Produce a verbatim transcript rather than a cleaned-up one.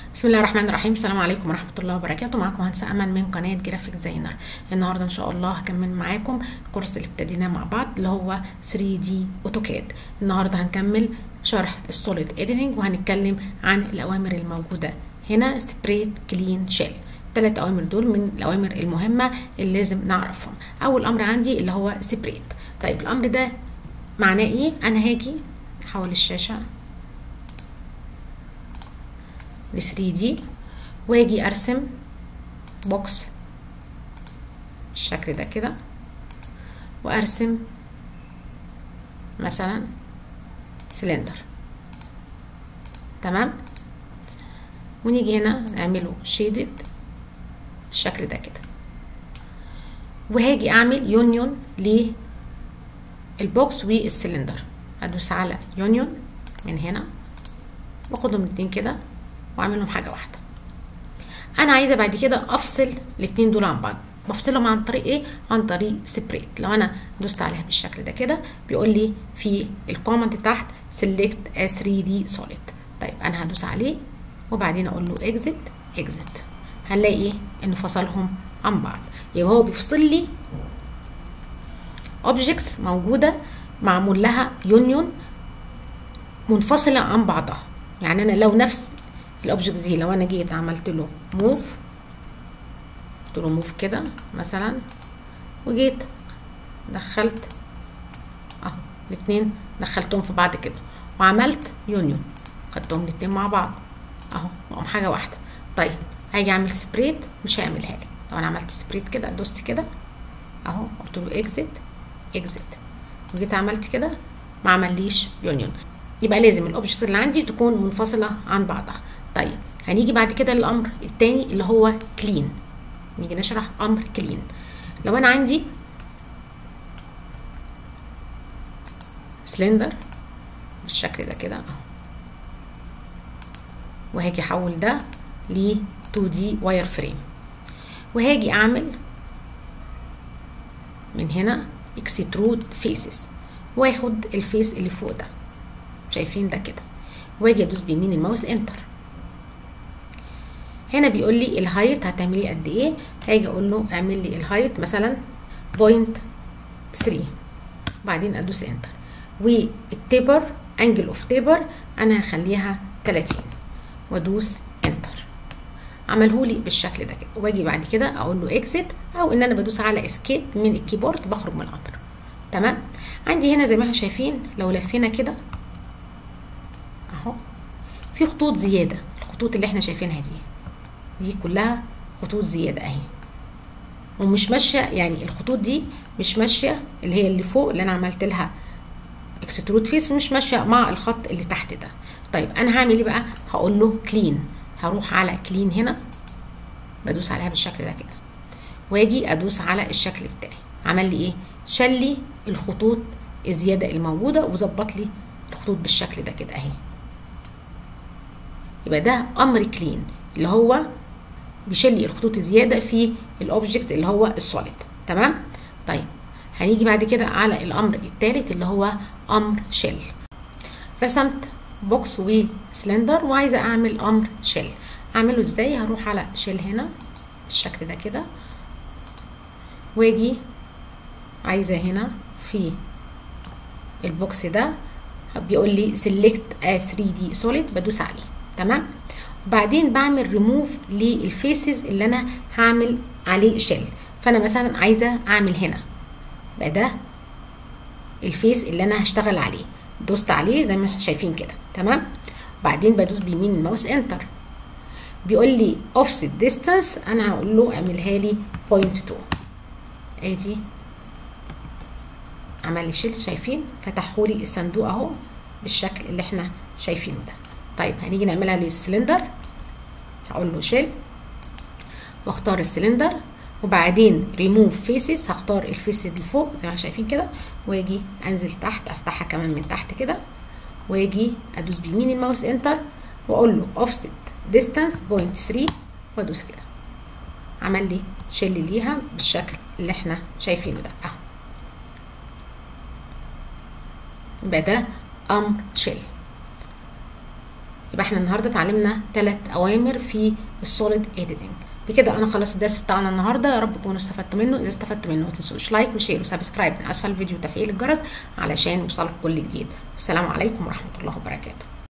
بسم الله الرحمن الرحيم. السلام عليكم ورحمة الله وبركاته. معكم مهندسة أمل من قناة جرافيك ديزاينر. النهاردة إن شاء الله هكمل معاكم الكورس اللي ابتديناه مع بعض اللي هو ثري دي أوتوكاد. النهاردة هنكمل شرح السوليد إيديتنج وهنتكلم عن الأوامر الموجودة هنا. سبريت، كلين، شيل. الثلاث أوامر دول من الأوامر المهمة اللي لازم نعرفهم. أول أمر عندي اللي هو سبريت. طيب الأمر ده معناه إيه؟ أنا هاجي أحول الشاشة ل ثري دي واجي ارسم بوكس بالشكل ده كده، وارسم مثلا سلندر. تمام، ونيجي هنا نعمله شيدد بالشكل ده كده، وهاجي اعمل يونيون للبوكس والسلندر. ادوس على يونيون من هنا واخدهم الاتنين كده واعملهم حاجه واحده. انا عايزه بعد كده افصل الاتنين دول عن بعض. بفصلهم عن طريق ايه؟ عن طريق سبريت. لو انا دوست عليها بالشكل ده كده بيقول لي في الكومنت تحت سيلكت ا ثري دي سوليد. طيب انا هدوس عليه وبعدين اقول له اكزيت اكزيت. هنلاقي ايه؟ انه فصلهم عن بعض. يبقى هو بيفصل لي اوبجكتس موجوده معمول لها يونيون منفصله عن بعضها. يعني انا لو نفس الاوبجكت دي لو انا جيت عملت له موف، قلت له موف كده مثلا، وجيت دخلت اهو الاثنين دخلتهم في بعض كده وعملت يونيون، خدتهم الاثنين مع بعض اهو بقوا حاجه واحده. طيب هاجي اعمل سبريت مش هيعملها لي. لو انا عملت سبريت كده دوست كده اهو قلت له اكزيت اكزيت وجيت عملت كده ما عمليش يونيون. يبقى لازم الاوبجكت اللي عندي تكون منفصله عن بعضها. طيب هنيجي بعد كده للامر الثاني اللي هو كلين. نيجي نشرح امر كلين. لو انا عندي سلندر بالشكل ده كده اهو، وهاجي احول ده ل تو دي واير فريم، وهاجي اعمل من هنا اكسترود فيسز، واخد الفيس اللي فوق ده شايفين ده كده، واجي ادوس بيمين الماوس انتر. هنا بيقول لي الهايت هتعمليه قد ايه. هاجي اقول له اعمل لي الهايت مثلا بوينت ثري، بعدين ادوس انتر. والتيبر انجل اوف تيبر انا هخليها تلاتين وادوس انتر. عمله لي بالشكل ده كده، واجي بعد كده اقول له اكزيت، او ان انا بدوس على اسكيب من الكيبورد بخرج من الامر. تمام. عندي هنا زي ما احنا شايفين لو لفينا كده اهو في خطوط زياده. الخطوط اللي احنا شايفينها دي دي كلها خطوط زياده اهي، ومش ماشيه. يعني الخطوط دي مش ماشيه، اللي هي اللي فوق اللي انا عملت لها اكسترود فيس مش ماشيه مع الخط اللي تحت ده. طيب انا هعمل ايه بقى؟ هقول له كلين. هروح على كلين هنا بدوس عليها بالشكل ده كده، واجي ادوس على الشكل بتاعي. عمل لي ايه؟ شال لي الخطوط الزياده الموجوده وظبط لي الخطوط بالشكل ده كده اهي. يبقى ده امر كلين اللي هو بيشيل لي الخطوط الزياده في الاوبجكت اللي هو السوليد. تمام. طيب هنيجي بعد كده على الامر الثالث اللي هو امر شيل. رسمت بوكس وسلندر وعايزه اعمل امر شيل. اعمله ازاي؟ هروح على شيل هنا بالشكل ده كده، واجي عايزه هنا في البوكس ده بيقول لي سيلكت ا ثري دي سوليد، بدوس عليه. تمام. وبعدين بعمل ريموف للفيسز اللي انا هعمل عليه شيل. فانا مثلا عايزه اعمل هنا بقى ده الفيس اللي انا هشتغل عليه، دوست عليه زي ما احنا شايفين كده. تمام. وبعدين بدوس بيمين الماوس انتر. بيقول لي اوفست ديستانس، انا هقول له اعملها لي بوينت تو. ادي عمل لي شيل. شايفين فتحوا لي الصندوق اهو بالشكل اللي احنا شايفينه ده. طيب هنيجي نعملها للسلندر. هقول له شيل واختار السلندر، وبعدين ريموف فيسز هختار الفيس اللي فوق زي ما شايفين كده، واجي انزل تحت افتحها كمان من تحت كده، واجي ادوس بيمين الماوس انتر واقول له اوفست ديستانس بوينت ثري وادوس كده. عمل لي شيل ليها بالشكل اللي احنا شايفينه ده اهو. يبقى ده امر شيل. يبقى احنا النهارده اتعلمنا ثلاث اوامر في السوليد اديتنج. بكده انا خلصت الدرس بتاعنا النهارده، يا رب تكونوا استفدتوا منه. اذا استفدتوا منه ما تنسوش لايك وشير وسبسكرايب من اسفل الفيديو وتفعيل الجرس علشان يوصلكم كل جديد. السلام عليكم ورحمه الله وبركاته.